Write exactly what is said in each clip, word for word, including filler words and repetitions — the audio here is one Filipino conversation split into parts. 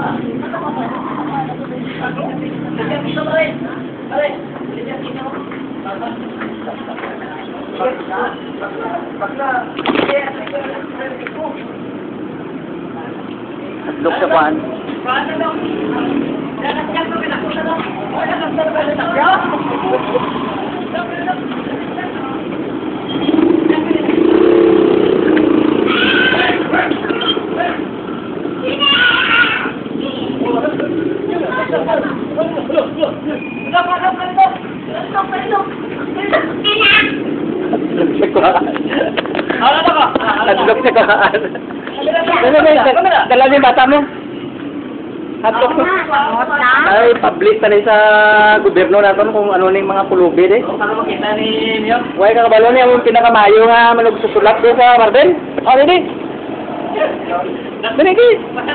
Look sa kuan. Hadlok sa kuan. Dala niyo bata mo. Hadlok mo. Ay, publish na sa gobyerno natin kung ano na yung mga pulubi eh. Ano makita ni niyo? Huwag kakabalo niya yung pinakamayo nga managsusulat ko sa Marden. O, hindi. Hindi.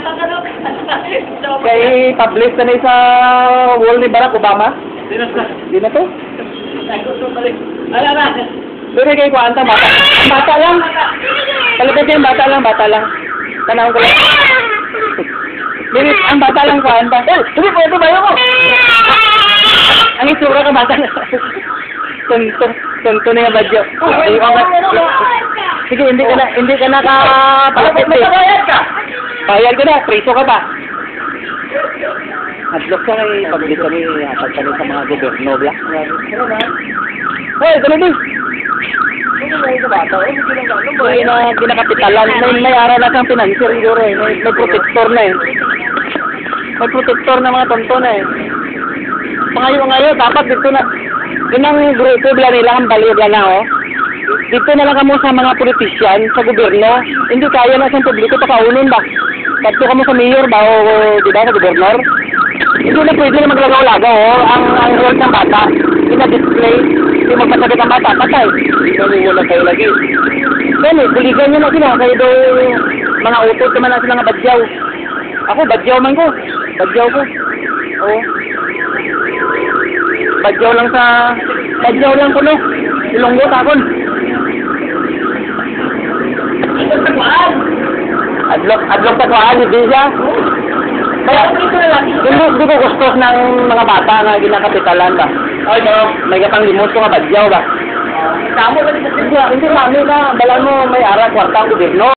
Kay publish na sa wall ni Barack Obama. Hindi na to. Ala na. Pero kay kuwanta bata. Bata lang. Talagay kayo bata lang, bata lang. Tanawin ko lang. Birit, ang bata lang kuwanta. Eh, hindi po ito bayo ko. Ang isura ka bata na. Tunto, tunto na yung badyo. Sige, hindi ka na, hindi ka na kapalapit eh. Bayad ka. Bayad ko na, preso ka pa. Hadlok ka kay pabili kami, hatag kami sa mga gobyerno, bla. Hoy, dali din. May na ginakapitalan, may may araw na kang financier siguro eh, may, may protector na eh. May protector na mga tonto na eh. Pangayo-ngayo, dapat dito na, yun ang grupo bila nila, ang baliw bila na oh. Dito na lang kamo sa mga politician, sa gobyerno, hindi kaya na sa publiko, pakaunin ba? Kadto kamo sa mayor ba o, di ba, sa gobernador? Hindi na pwede na maglagaw-lagaw oh, ang, ang role ng bata, ina-display, hindi magpasagad ang bata, patay. Hindi na nila kayo lagi. Kaya, buligan nyo na sila, kayo daw mga utot naman na sila nga badyaw. Ako, badyaw man ko. Badyaw ko. Oo. Badyaw lang sa, badyaw lang ko no. Ilonggo takon. Adlok sa kuan. Adlok, adlok sa kuan, hindi siya. Kaya, hindi, hindi ko gusto ng mga bata na ginakapitalan ba? Ay, no. May katang limos ko nga badyaw ba? Tamo ba dito? Hindi, hindi mami na, bala mo may ara, kwarta ang gobyerno.